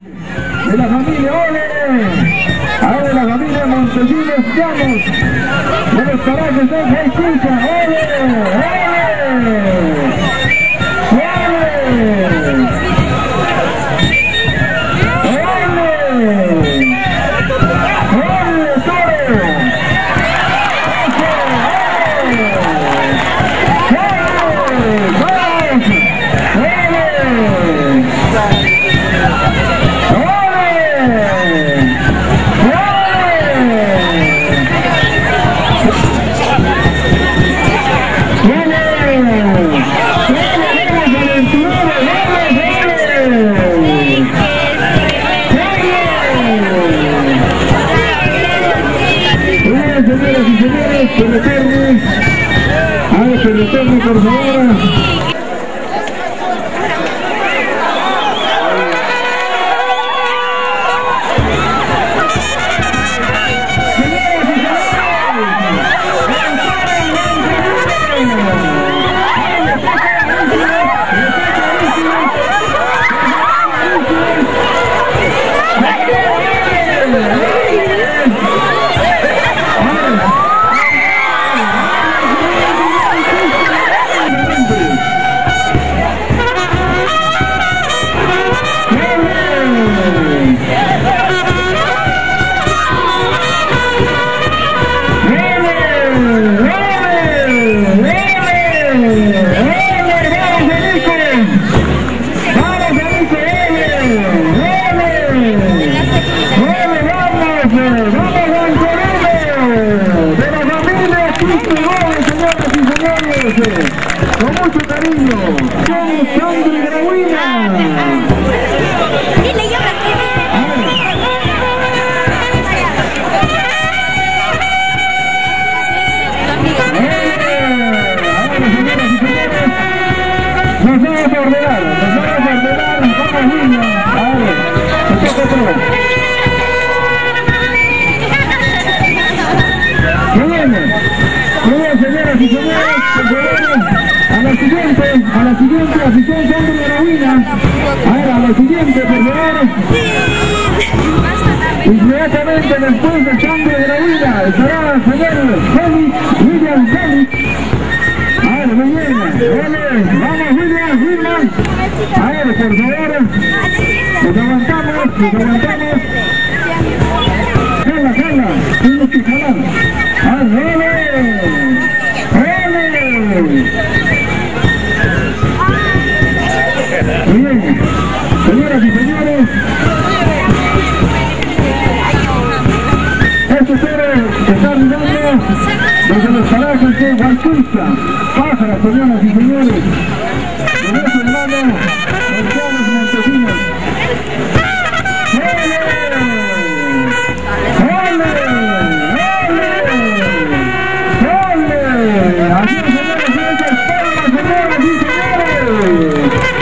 De la familia Ole, ahora de la familia Montesinos Llanos, de los Parajes de Jesús, Ole, permitirme, por favor. Con mucho cariño, somos Sandro y Grahuina. Nos vamos a ordenar, vamos niños. Ahora, se toca todo. Muy bien, señoras y señores, a la siguiente, afición Sandro y Grahuina. Ahora, a la siguiente, por favor. Inmediatamente después de Sandro y Grahuina estará el señor William Félix. A ver, muy bien, vamos William. A ver, por favor, nos aguantamos. Jala, tengo que jalar. A ver, muy bien, señoras y señores, este toro está mirando desde los parajes de Huayquilca. Pájara, señoras y señores, de nuestro hermano Mercedes Montesinos. Así es, señores, señoras y señores.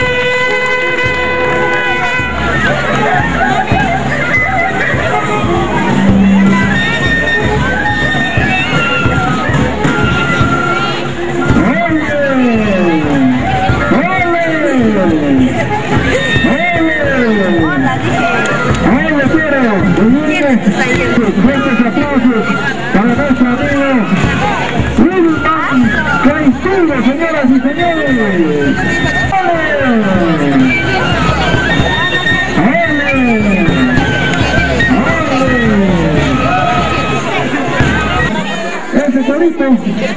Fuertes aplausos para nuestro amigo Wilman Caicedo, señoras y señores. Ese torito.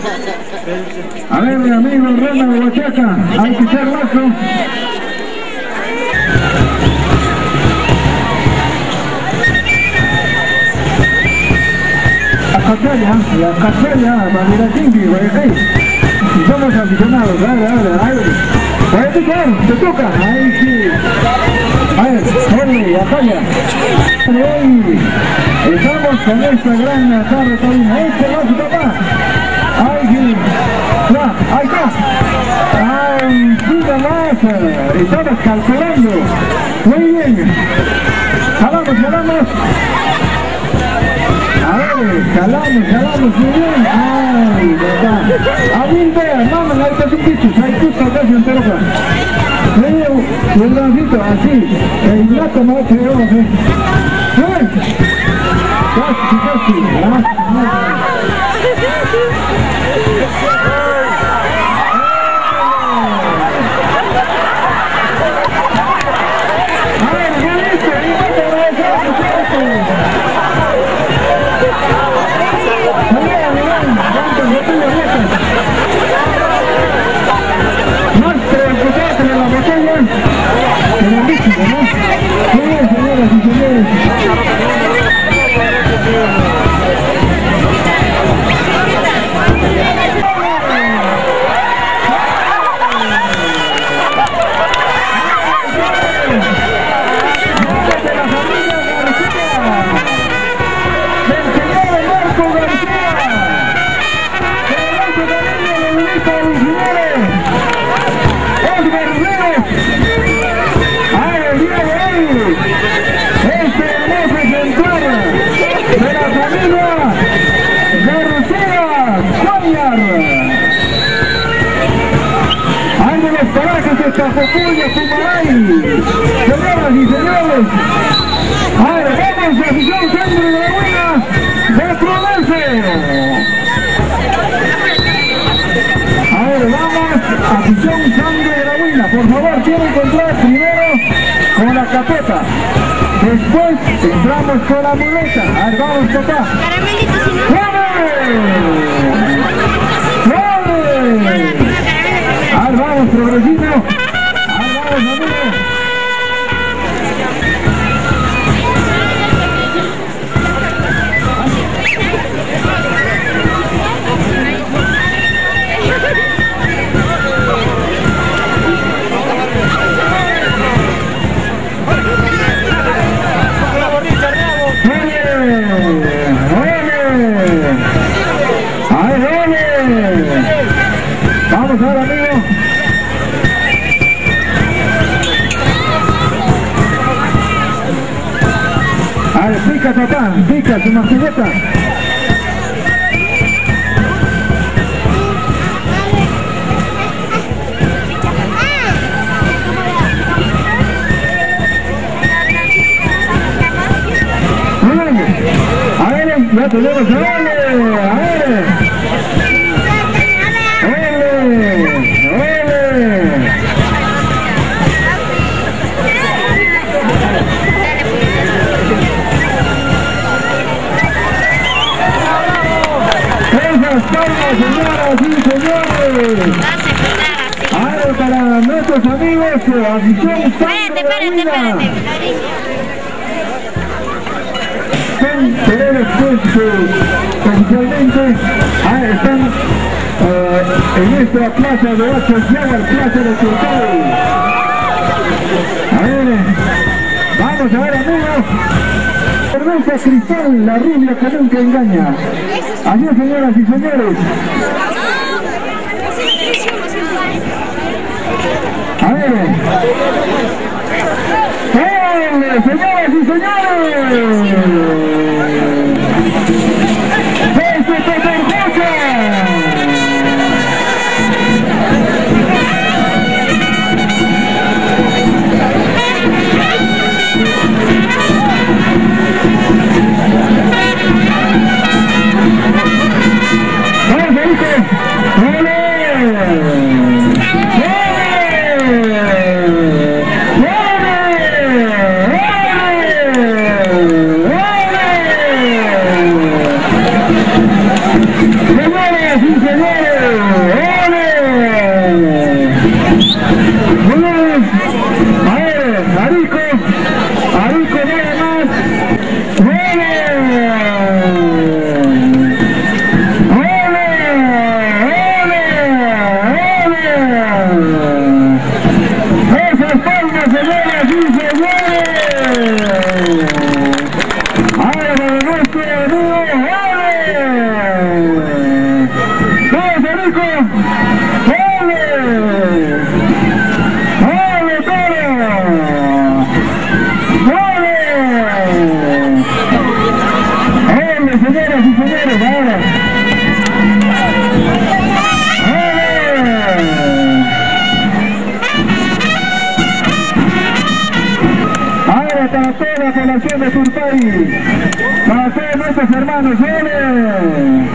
A ver, mi amigo Rana de Huachaca, hay que ser lazo. La Cachaya, Mamiratingui, somos aficionados, dale. Te toca, ahí sí. A ver, Acaya. Hoy estamos con esta gran tarde, Karina. Este va su papá. Ahí sí. Ya, ahí está. Ay, sí, más. Estamos calculando. Muy bien. Jalamos. A ver. Jalamos, muy bien. Ay, verdad. A mí vea, mamá, ahí está su picho, ahí tú estás casi entero. Un brancito, así. El gato me va a echar ojo, ¿eh? Casi. Tafocuya, Pumaray, señoras y señores, ahora vamos a afición Sangre de la Buena de Prudense. Ahora vamos a afición Sangre de la Buena, por favor, tienen que entrar primero con la capeta, después entramos con la muleta. A ver, vamos, papá. A ver, vamos, progresito. Vamos ahora, amigo. A ver, pica, papá, pica su martilleta. A ver, ya tenemos, a ver. Señoras y señores, ahora para nuestros amigos afición Sangre de la Buena. Oficialmente están en esta plaza de Ocho Llamas, plaza de Chocay. A ver, vamos a ver, amigos. Cerveza Cristal, la rubia que nunca engaña. Adiós, señoras y señores. A ver. Señoras y señores. ¡Desde Peterboca! para toda la población de Turpay, para todos nuestros hermanos. ¡Ole!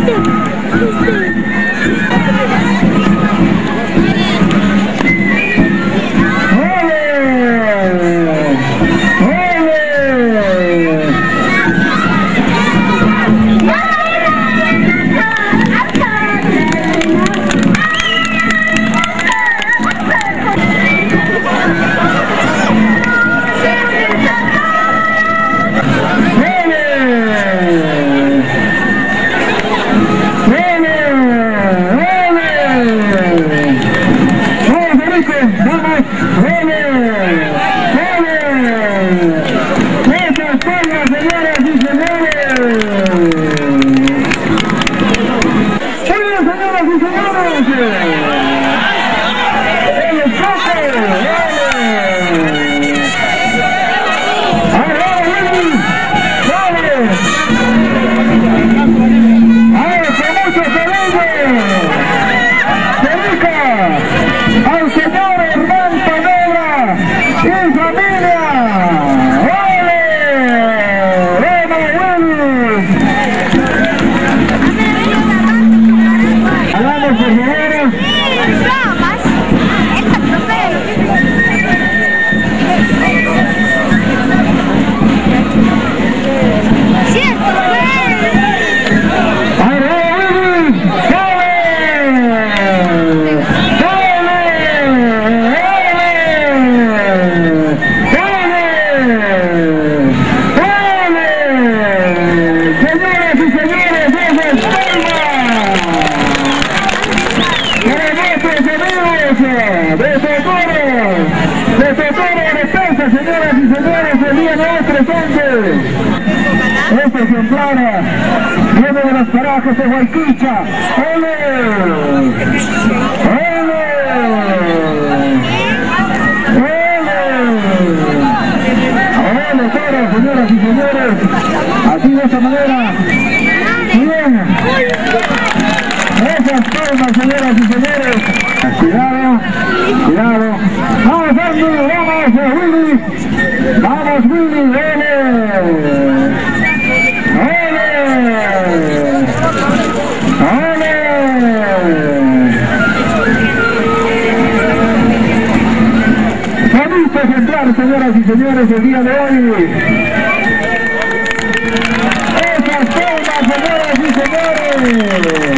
Este ejemplar viene de los parajes de Huayquicha. ¡Ole! ¡Ole! ¡Ole! ¡Ole, señoras y señores! Así de esta manera. Bien. Esas palmas, señoras y señores. Cuidado, cuidado. Vamos, Andy, vamos, Willy. Vamos, Willy, ¡ole! Bonito ejemplar, señoras y señores, el día de hoy. Esas palmas, señoras y señores.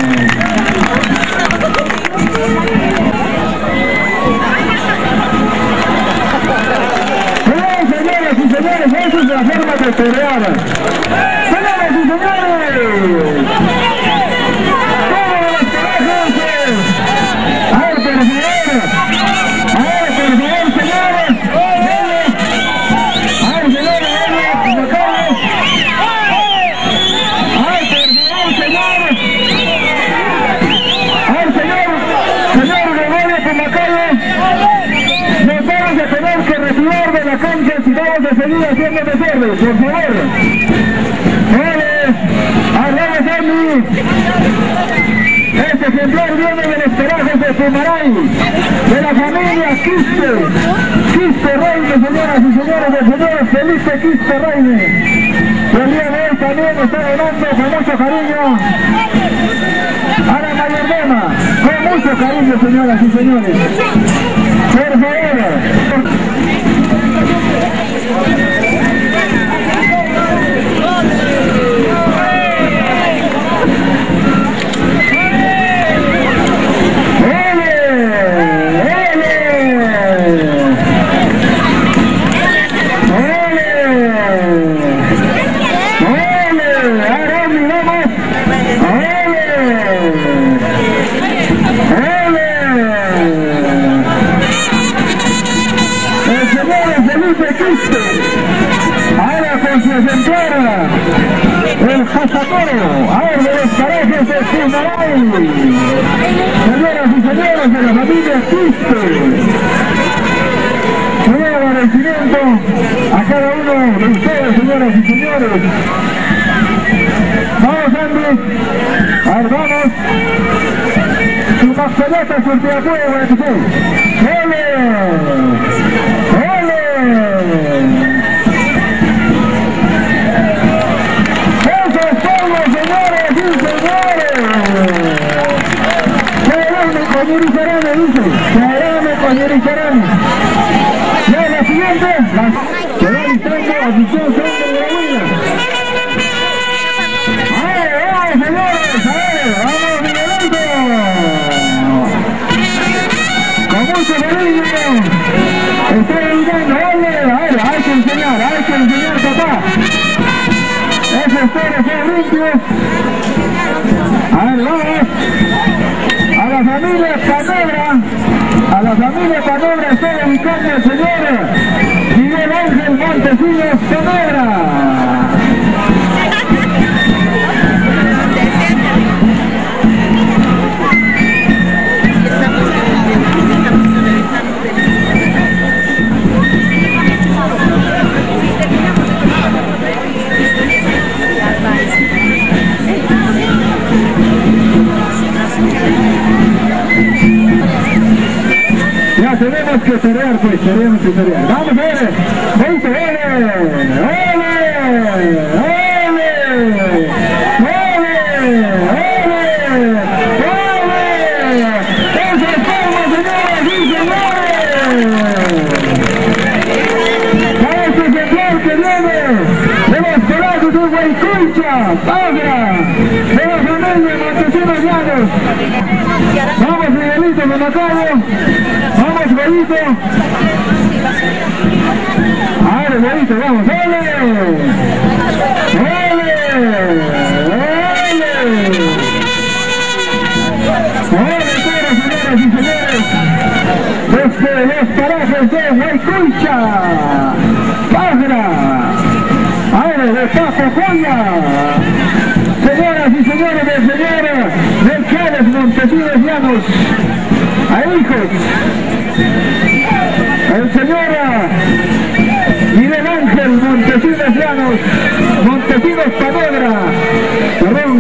Señoras y señores, esa es la forma de torear. Señoras y señores. Si vamos a seguir haciendo desorden, por favor. ¡Vale! Andy! Este ejemplar viene de los parajes de Pumaray, de la familia Quispe Reine, señoras y señores, del señor Felipe Quispe Reine. El día de hoy también está donando con mucho cariño a la mayordoma. Con mucho cariño, señoras y señores. Por favor. Ahora con su ejemplar, el Jazatoro, ahora de los parajes de Pumaray. Señoras y señores de la familia Quispe, un agradecimiento a cada uno de ustedes, señoras y señores. Vamos, Andy, a ver, vamos. Su mascota es un teapuego para que se. ¡Ole! ¡Ole! Se va listando la afición Sandro de la Huila. Vamos, señores, vamos, Miguelito. Con mucho cariño. Está gritando, ole, hay que enseñar, papá. Esos toros son limpios. Vamos. A la familia Panobra está ubicando el señor Miguel Ángel Montesinos Panobra. Tenemos que torear, pues, Vamos a ver, 20, ¡ole! ¡Esa forma, señoras y señores! Para este ejemplar que viene de los pelazos de Huaycucha, Padra, de la familia Montesinos Llanos. Vamos, Miguelito, con Macayo. Vamos, Huevito. Ahora, Huevito, vamos. ¡Ole! Señoras y señores. Desde los parajes de Huaycucha, Padra, ahora de Papacoya. Señoras y señores, del señor Mercedes Montesinos Llanos. A hijos, el señor Miguel Ángel Montesinos Llanos, Montesinos Panobra, perdón.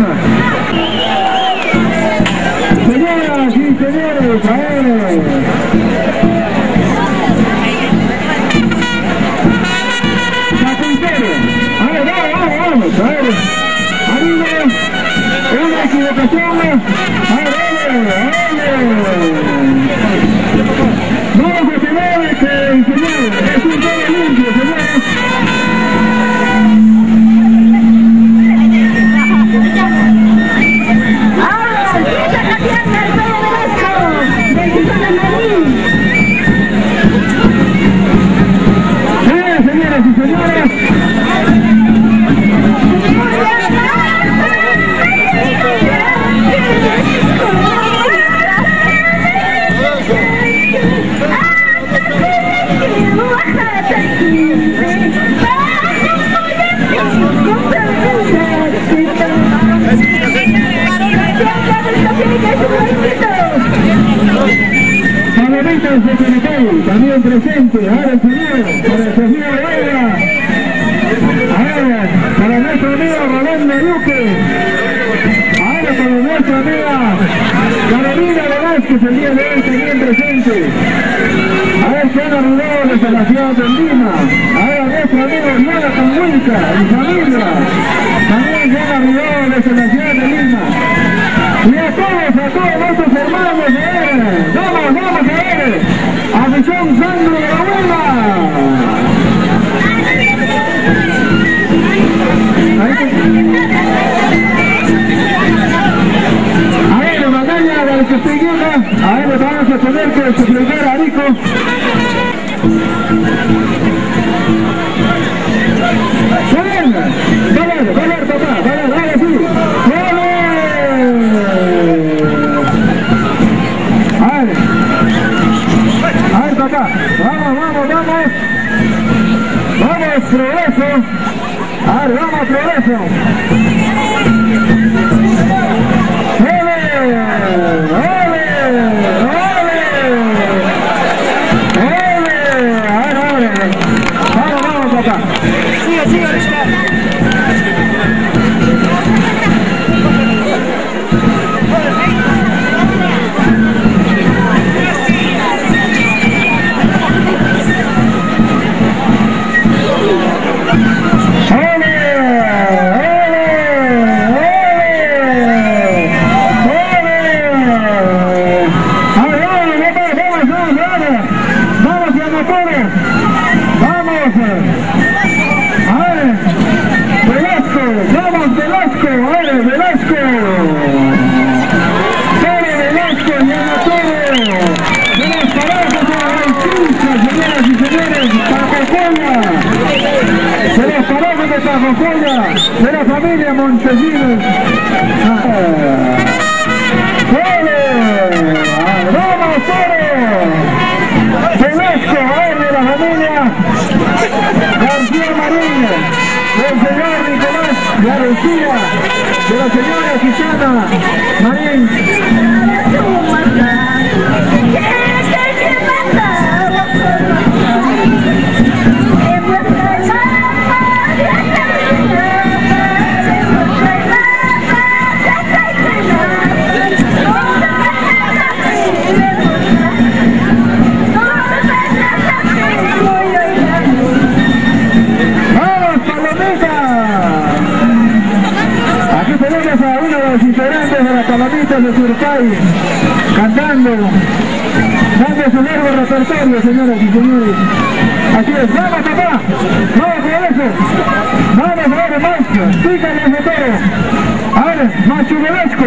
Señoras y señores, a ver. Carpintero, a ver, vamos, a ver. Amigos, una equivocación, a ver, vamos a tener que enseñar, es un toro limpio, señores. Ahora, quita la pierna el pelo derecho del Quintana Marín. Señoras y señores. Favoritos de Canacay, también presente, ahora el señor, para el señor Vega, ahora para nuestro amigo Rolando Duque, ahora para nuestra amiga Carolina Velázquez, el día de hoy también presente, a ver se han arribado desde la ciudad de Lima, ahora nuestro amigo Diana Conhuilca y familia, también se han arribado desde la ciudad de Lima. Y a todos nuestros hermanos, vamos a ver, afición Sandro de la Huila. A ver, batalla de los que estoy viendo, a ver, vamos a tener que suplicar a Arico. ¡Valer, papá! ¡Valer, sí! A ver, papá, vamos, progreso, a ver, vamos, progreso, ¡ole! A ver, vamos, papá, sigue, vamos cosas. A ver, Velasco, vamos Velasco, a ver, Velasco. Toro Velasco, llama Toro. De los parajos a la Insulsa, señoras y señores, Tajojoya. De los parajos de Tajojoya, de la familia Montesinos. ¡Vamos, Toro! Velasco, a ver, de la familia García Marín, del señor Nicolás García, de la señora Susana Marín. Integrantes de las Palomitas de Surpay cantando, dando su largo repertorio, señoras y señores. Así es, vamos papá, vamos con eso, vamos a ver más, pícale de todo. A ver, Machu Velasco.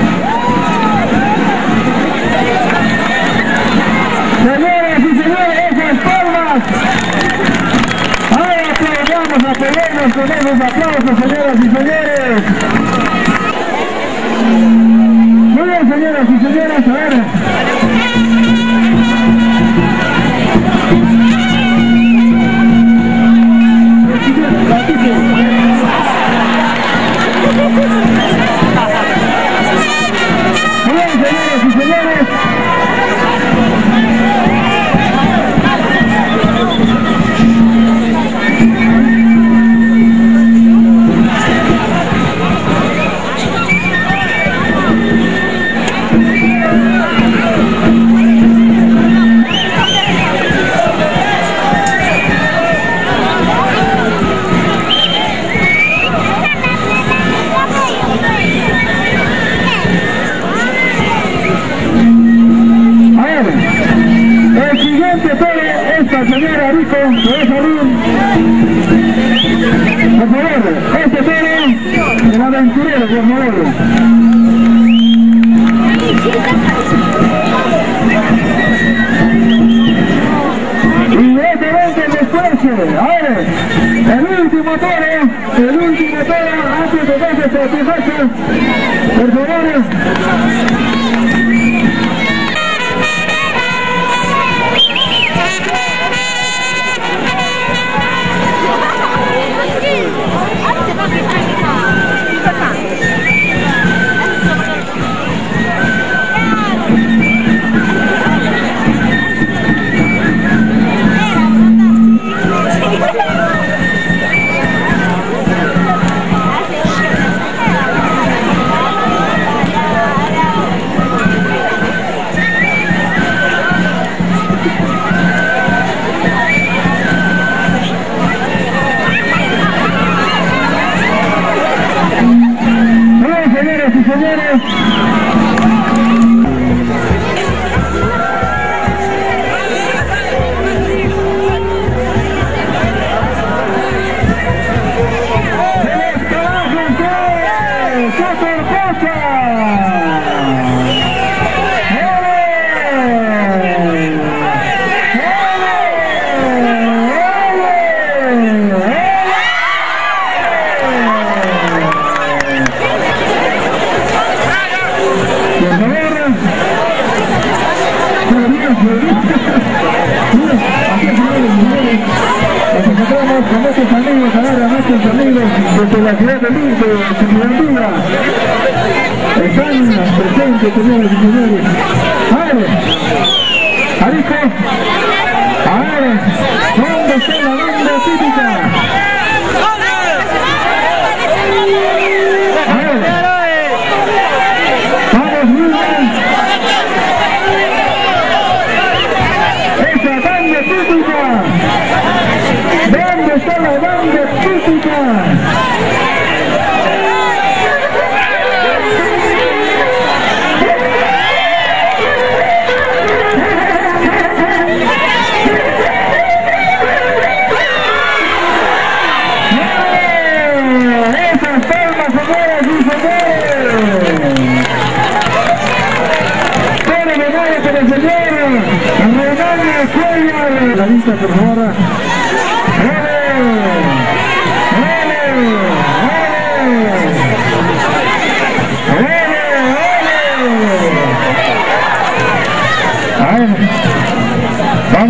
Señoras y señores, esas palmas. Ahora aplaudamos con esos aplausos, señoras y señores. Muy bien, señoras y señores, a ver. Muy bien, señoras y señores. Señora Rico, ¿me deja abrir? Por favor, este toro, el aventurero, por favor. Y directamente después, a ver, el último toro, antes de que se satisfaga, por favor. Señoras y señores, con nuestros amigos, ahora nuestros amigos desde la ciudad de Lima, de Chiquilambura, están presentes, señores y señores. A ver, Arico, a ver, ¿dónde está la banda típica? A ver, vamos bien, esa banda típica. ¿Dónde está la banda típica?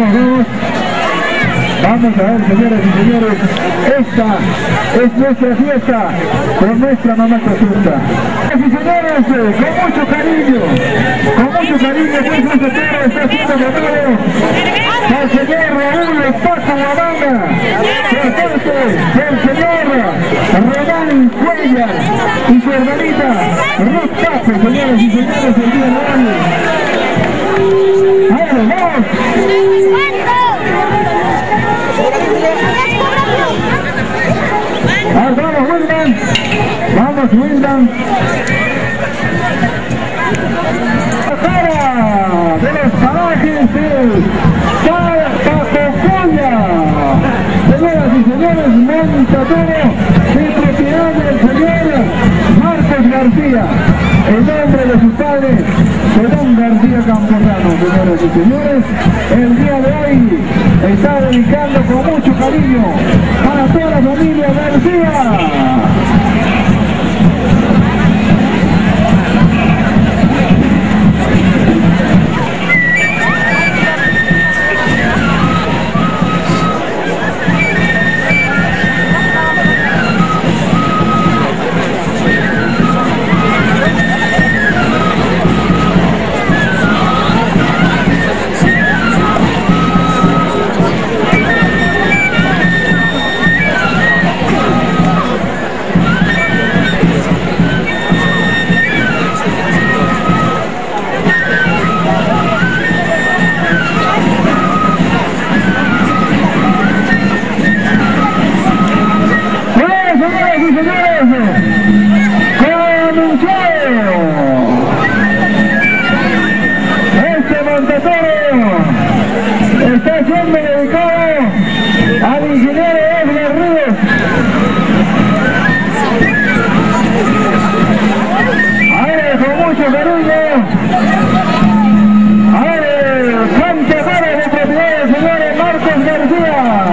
vamos. Vamos a ver, señoras y señores, esta es nuestra fiesta con nuestra mamá Cazusta. Señoras y señores, con mucho cariño, pues nuestro toro está siendo ganado al señor Raúl Paco Guamanga, por parte del señor Román Cuellar y su hermanita Ruth Paco, señoras y señores, el día de hoy. ¡Ahora, vamos! Vamos Wildan, vamos Wildan. Cara de los parajes de Pacocoya. Señoras y señores, montadero de propiedad del señor Marcos García. El nombre de su padre, Don García Camposano, señoras y señores, el día de hoy está dedicando con mucho cariño para toda la familia García. Este montatoro está siendo dedicado al ingeniero Edgar Ríos. Ahora con mucho cariño, ahora el montatoro de propiedad del señor Marcos García.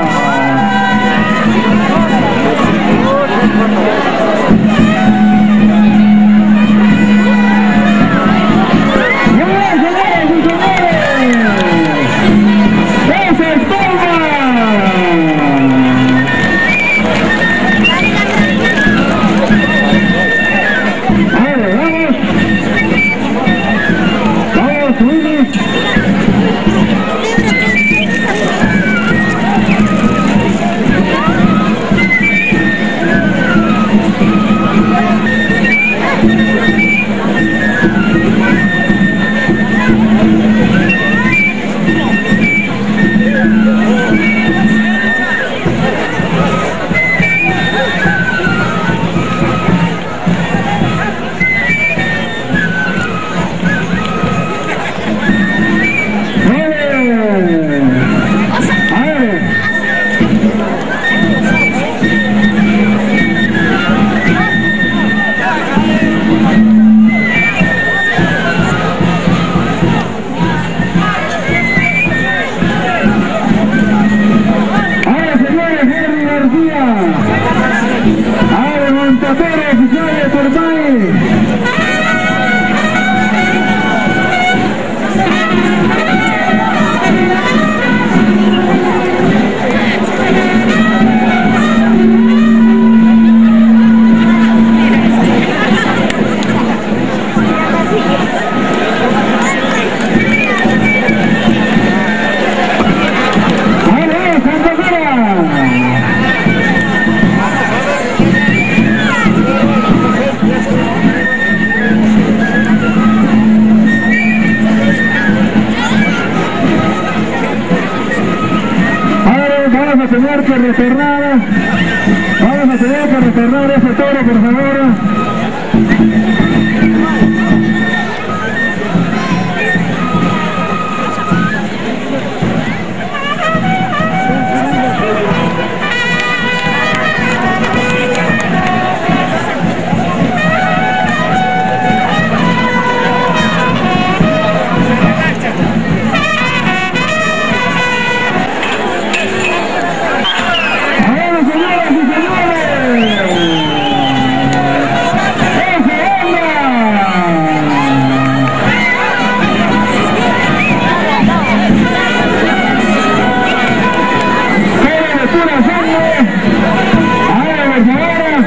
Vamos a tener que retornar ese toro, por favor. pura sangre. Ahora, por favor.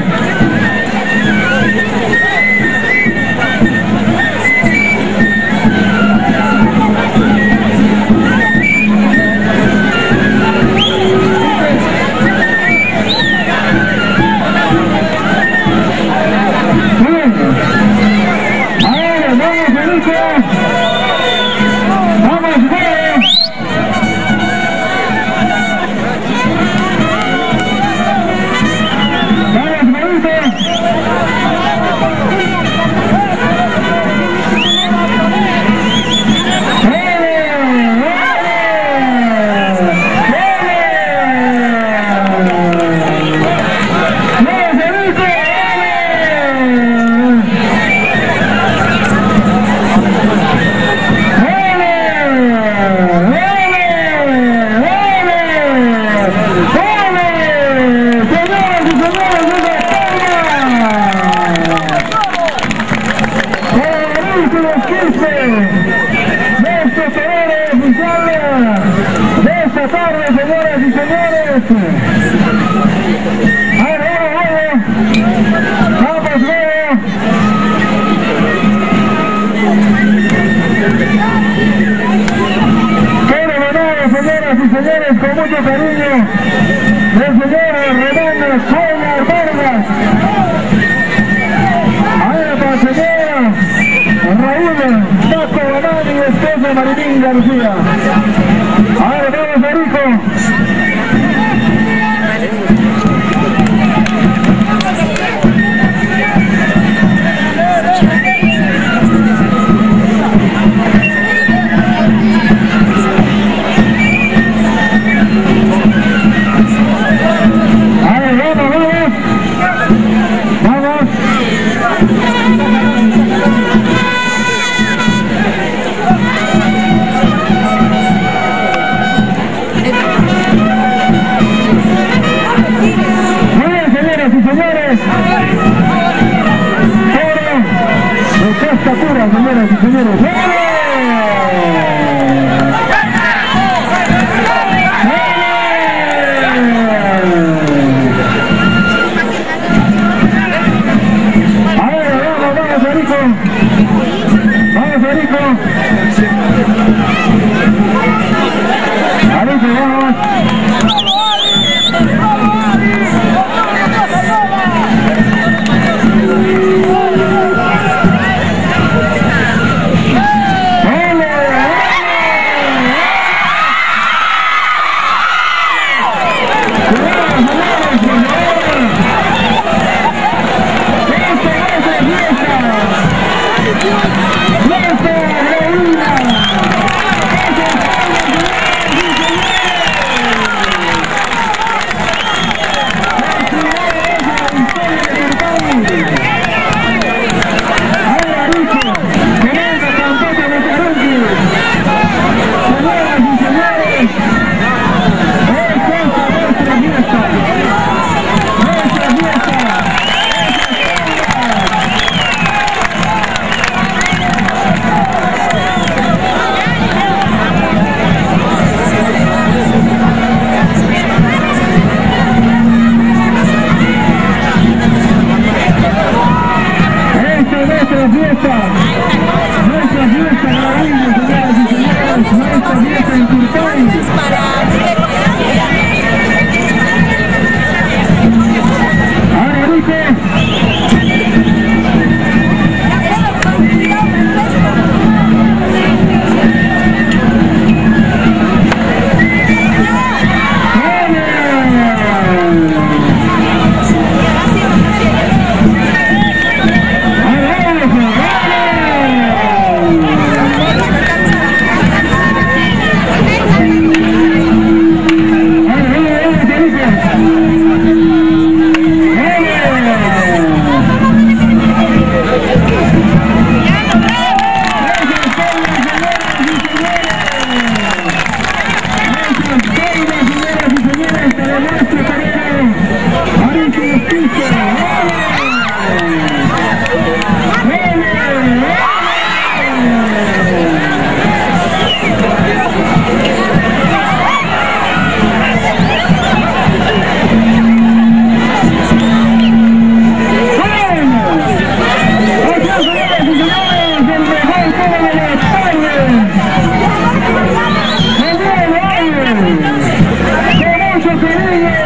Señores, con mucho cariño, el señor Redondo Collar Vargas. Ahora para el señor Raúl Paco Banani y esposa Marilín García. Ahora vamos a Rico. Señoras y señores, vamos a Rico, vamos a Rico, vamos.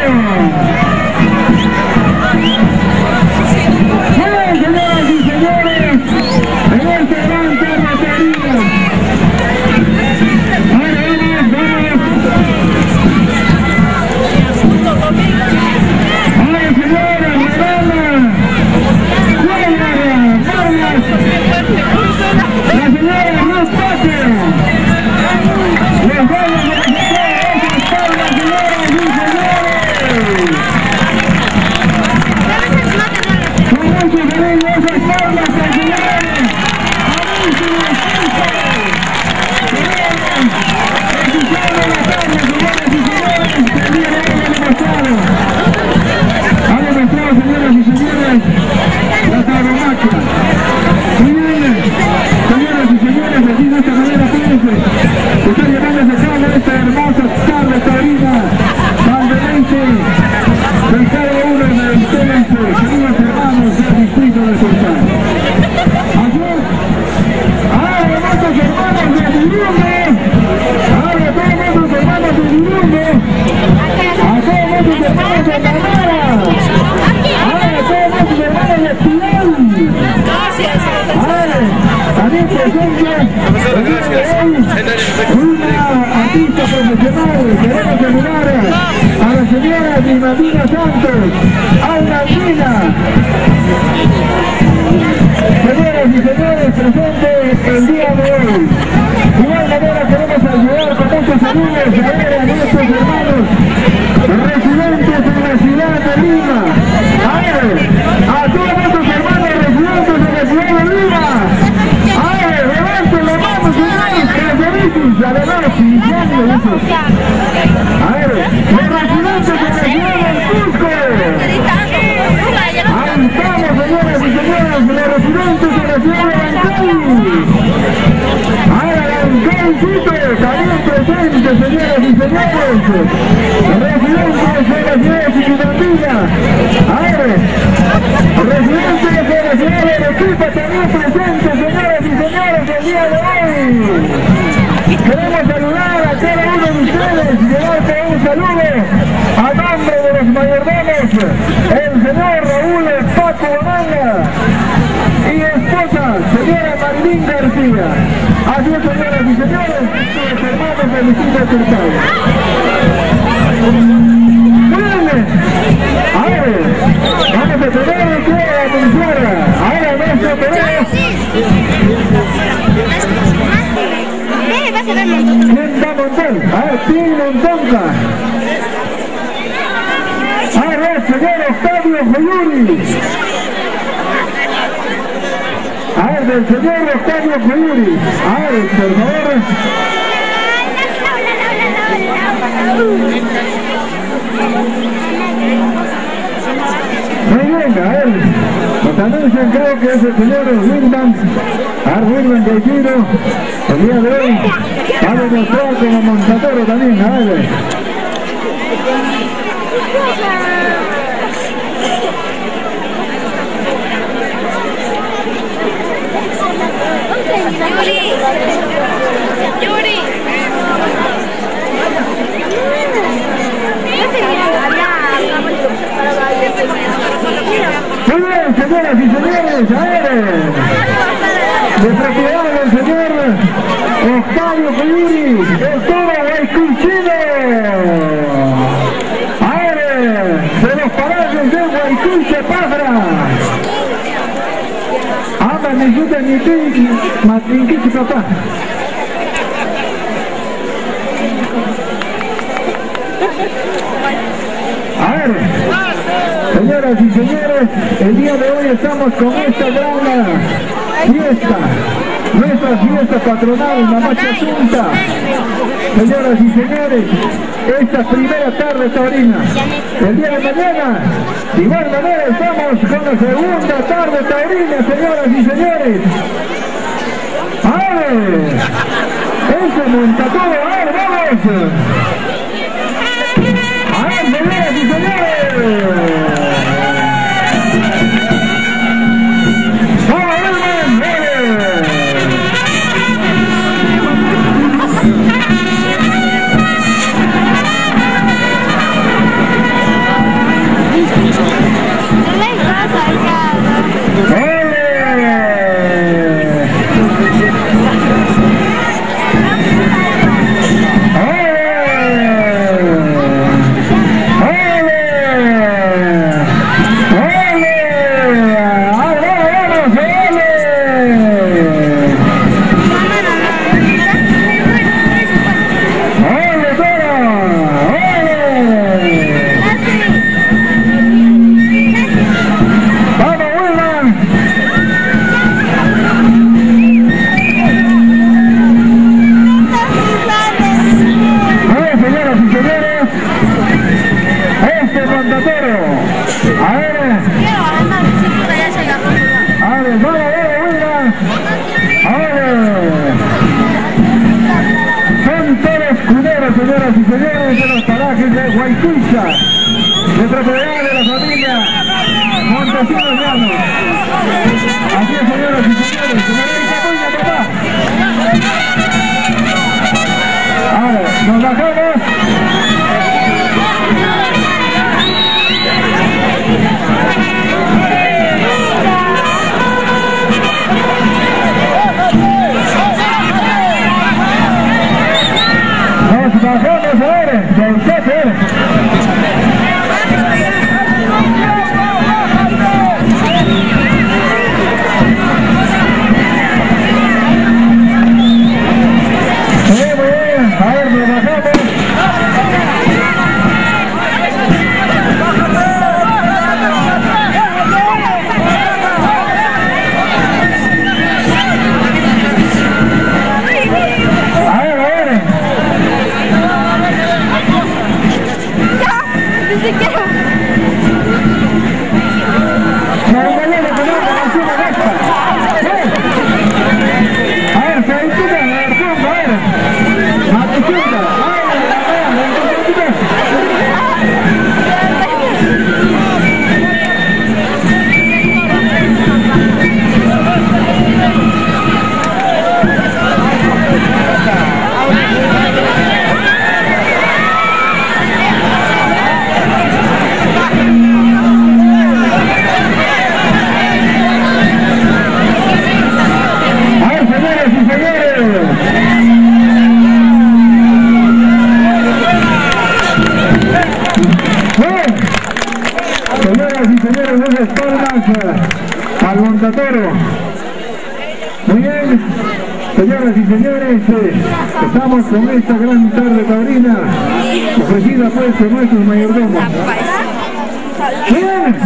Bien, señoras y señores, en esta gran tarde taurina. ¡Ay, señores, regala! ¡Cuélgala! ¡La señora Ruth Patria! ¡Les vamos a felicitar a esas palmas, señoras y señores! ¡Con mucho cariño esas palmas, señores! ¡Abuso de esfuerzo! ¡Decisión de la tarde, señoras y señores! ¡El día de hoy ha demostrado! ¡Ha demostrado, señoras y señores, la tauromaquia! Muy bien, señoras y señores, aquí de esta manera fíjense, está llevándose a cabo esta hermosa tarde taurina, valderense, de cada uno de ustedes, queridos hermanos del distrito de Sultán. Ayer, ahora nuestros hermanos de Burundi, ahora todos nuestros hermanos de Burundi, a todos nuestros hermanos de Manara, ahora todos nuestros hermanos de Pilal. También presente una artista profesional. Queremos saludar a la señora Dimadina Santos, Aula Andina. Señoras y señores, presentes el día de hoy. De igual manera queremos ayudar con muchos saludos a nuestros hermanos residentes en la ciudad de Lima. A todos nuestros hermanos residentes en la ciudad de Lima. Levanten la mano, señores, Cazaritis, adelante, iniciando eso. Los residentes de la ciudad del Cusco. Ahí estamos, señoras y señores, los residentes de la ciudad de Bancay. Bancaycito, también presente, señoras y señores. Residentes de la ciudad de Chiquitapilla. Residentes de la ciudad de Arequipa, también presentes, señoras y señores, el día de hoy. Queremos saludar a cada uno de ustedes y llevarte un saludo a nombre de los mayordomos, el señor Raúl Paco Bonanga y esposa, señora Marilín García. Así es, señoras y señores, nuestros hermanos del distrito de Sultán. Vamos a tener que anunciar ahora nuestro Perú. ¿Quién va a montar? ¿Quién Montonca? El señor Octavio Joyuri. Del señor Octavio Joyuri. Por favor. Muy bien, nos anuncian, creo que es el señor Wilman, Wilman de Giro, el día de hoy va a demostrar como montador también, Yuri. Muy bien, señoras y señores, de propiedad del señor Octavio Joyuri, el toro Guaycuchino. De los parajes de Guaycuche Pafra. Me ayuda ni ti, Matinquichi papá. Señoras y señores, el día de hoy estamos con esta gran fiesta, nuestra fiesta patronal, Mamacha Asunta. Señoras y señores, esta primera tarde taurina, el día de mañana, de igual manera estamos con la segunda tarde taurina, señoras y señores. Ese montador, vamos. Señoras y señores. Montatoro. A ver, vamos, son todos cuneros, señoras y señores, de los parajes de Guaycucha, de propiedad de la familia Montesinos Llanos. Así es, señoras y señores, papá. Ahora, nos bajamos. Nos bajamos ahora, don Pepe. Al Montatoro. Muy bien, señoras y señores, estamos con esta gran tarde taurina ofrecida pues por nuestros mayordomos. Bien,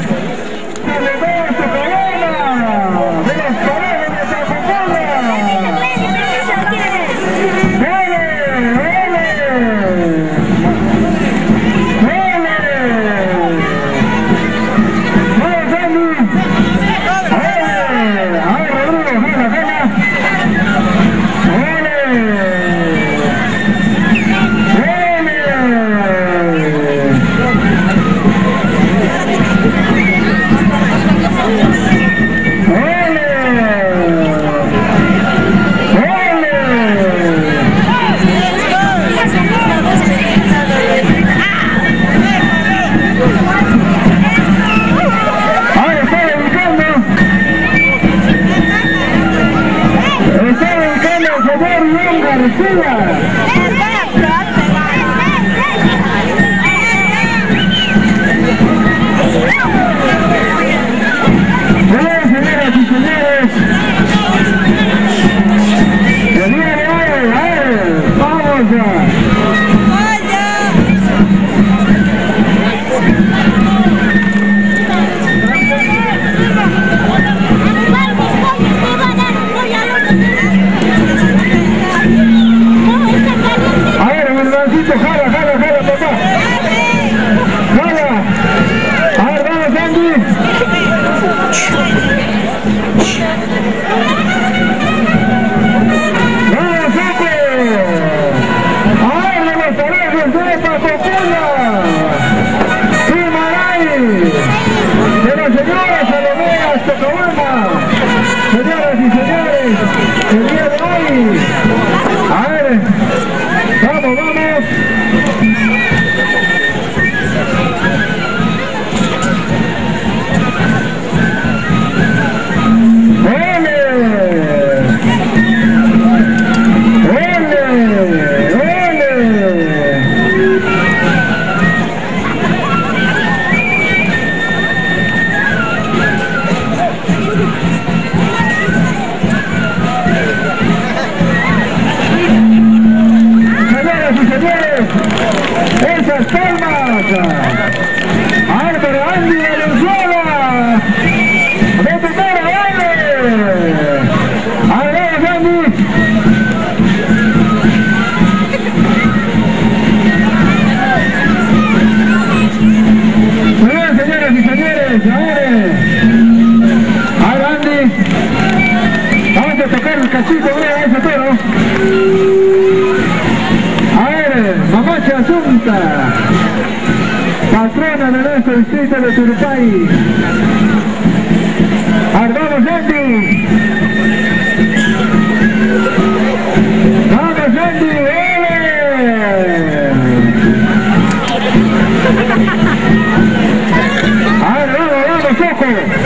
Paso Distrito de Turupay. ¡Vamos, Andy! ¡Vamos, Andy! A ver, vamos, Soco.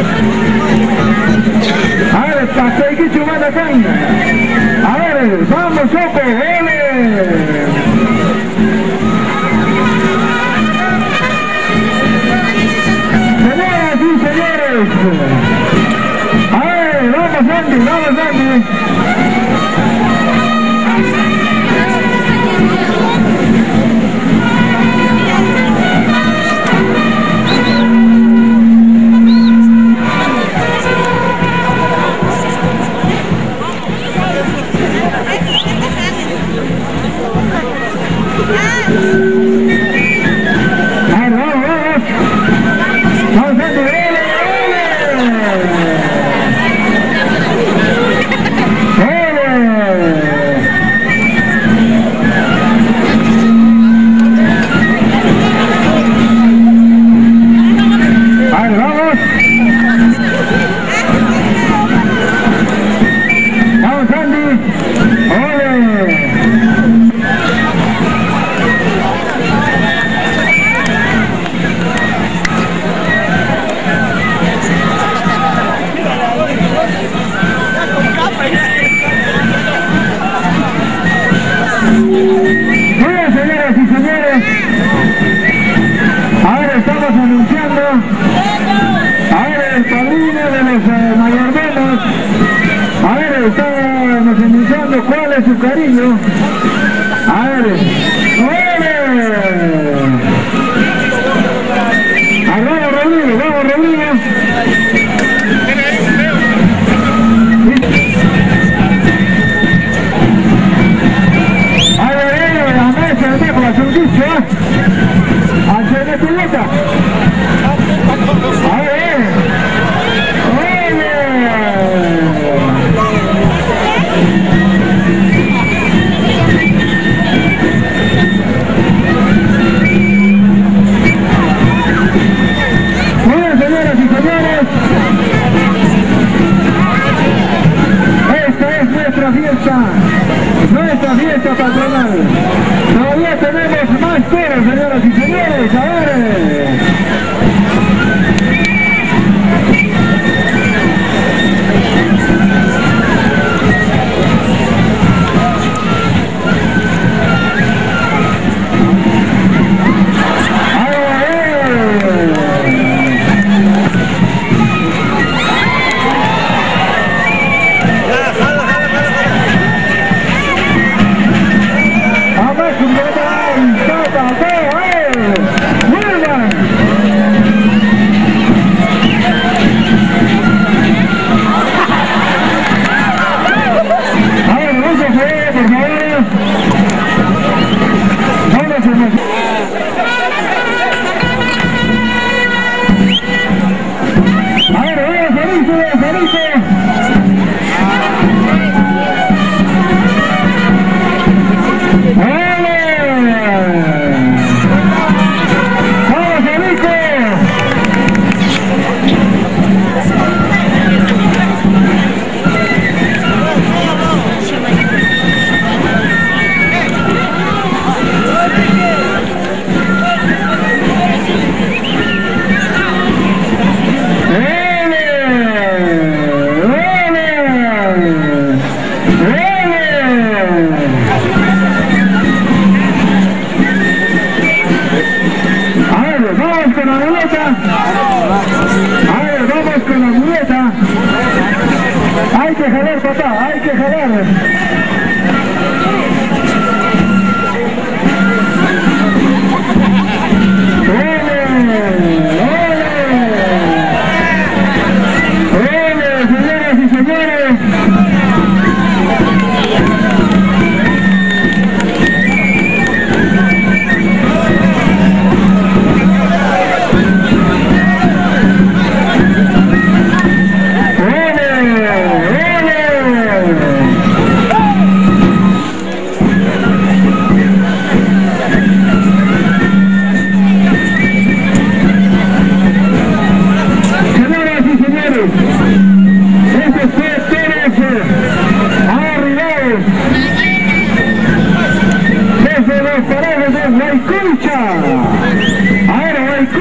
A ver, hasta aquí chumada caña. A ver, vamos, Soco. Señoras y señores. A ver, vamos, Andy, vamos, Andy. Estábamos iniciando cuál es su cariño. A ver, vamos Rodrigo, vamos Rodrigo. A ver, la mesa de dejo, a su dicho, hacia la pelota. A ver. Nuestra fiesta patronal. Todavía tenemos más toros, señoras y señores. A ver. Hay que jalar, papá, hay que jalar. Señoras y señores.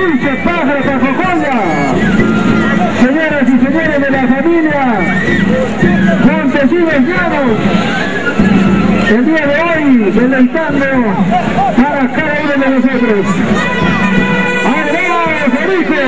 15 pájaros a Jojoya. Señoras y señores de la familia Montesinos Llanos, el día de hoy deleitando para cada uno de nosotros. ¡Arriba, Felipe!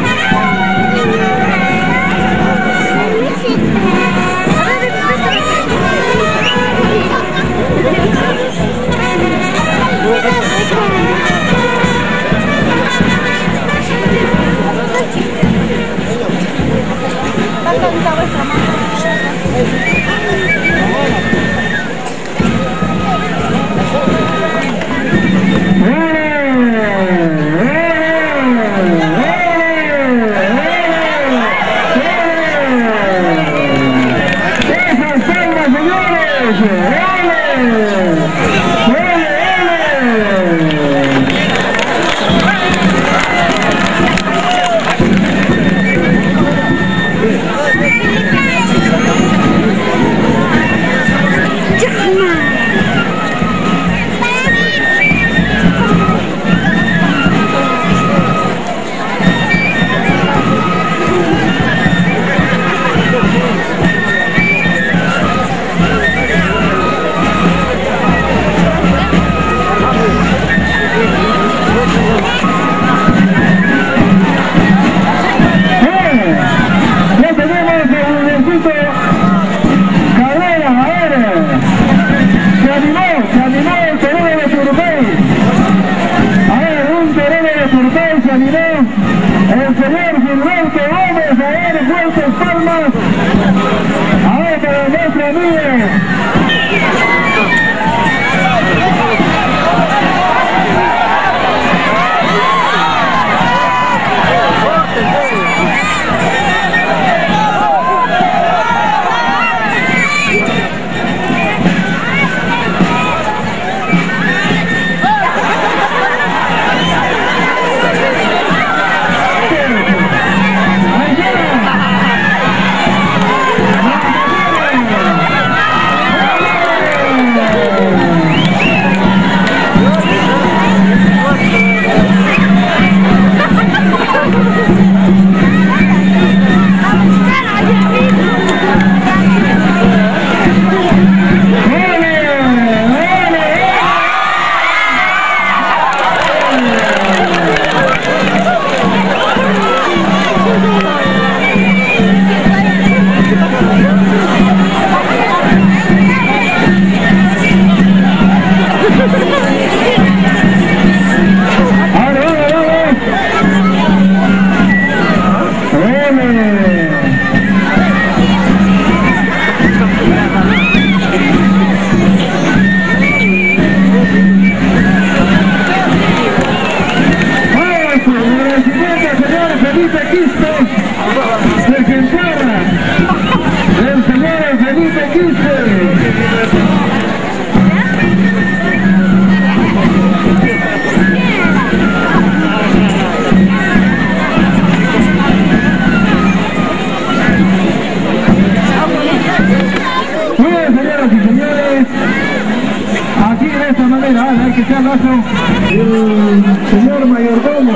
El señor mayordomo,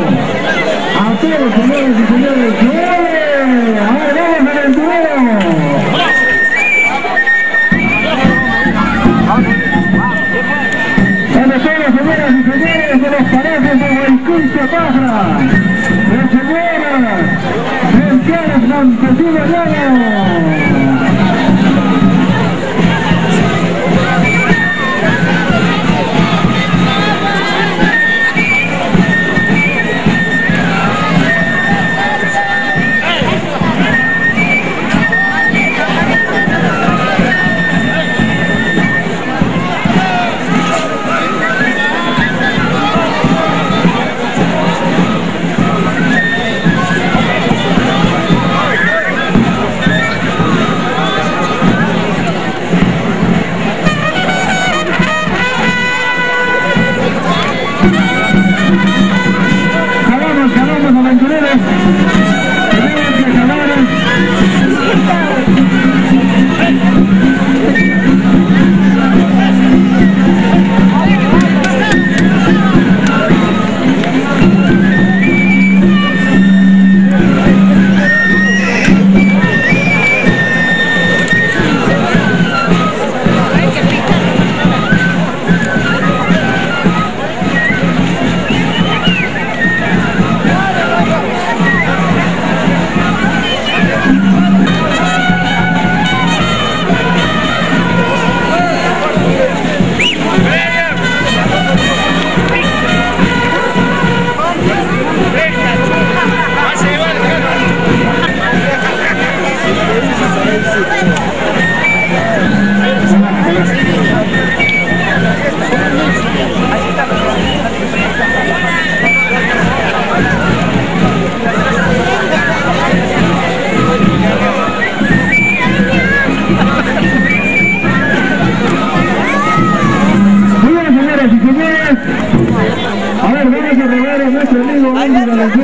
a todos señores y señores, ¡ahora vamos aventurero! Bueno, todos señoras y señores de los parajes de Huaycuncha Pajra, el señor Mercedes Montesinos Llanos.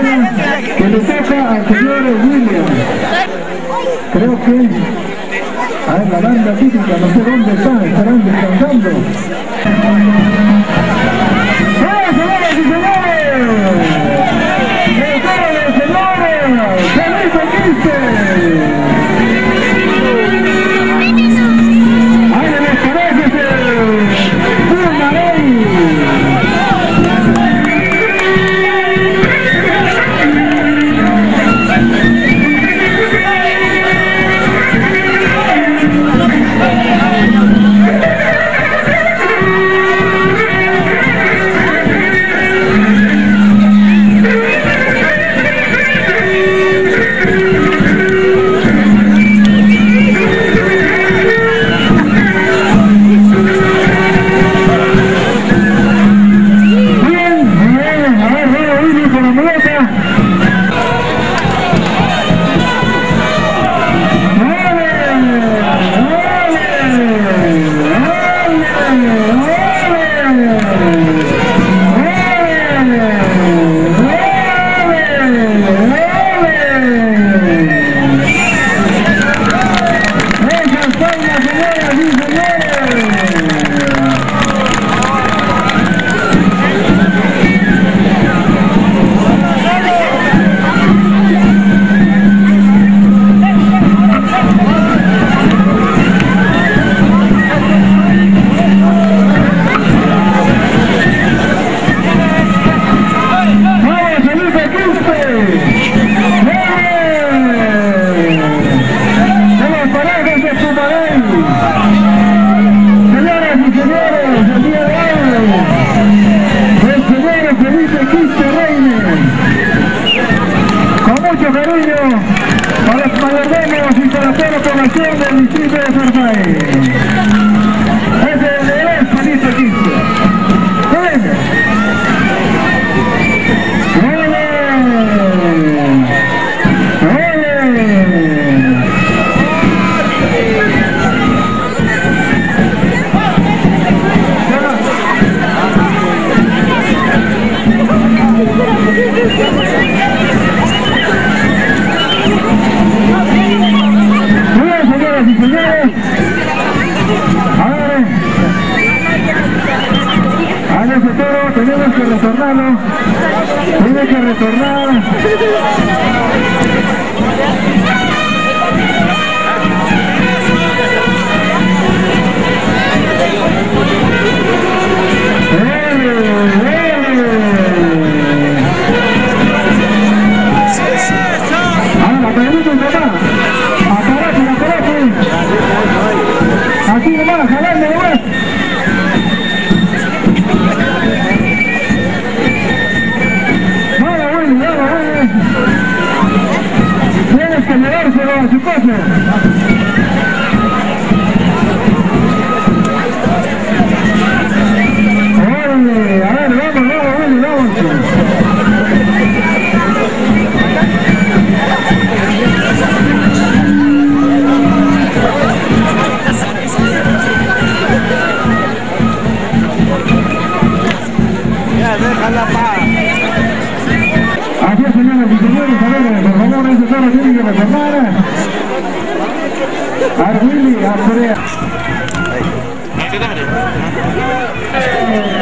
que le toca al señor William. Creo que a ver, la banda típica, no sé dónde están, estarán descansando. ¡Señoras y señores! ¡Felipe Quispe! ¡Ahí les parece un Marey! Tenemos que retornarlo, tiene que retornar. Ahora, permítame, papá. Aparato. Así nomás, jalando nomás. Tienes que llevárselo a su casa. Oye, a ver, vamos. Ya, déjala paz. Así es, señoras y señores, a ver, por favor, ese carro tiene que retornar. A Willy, a Corea.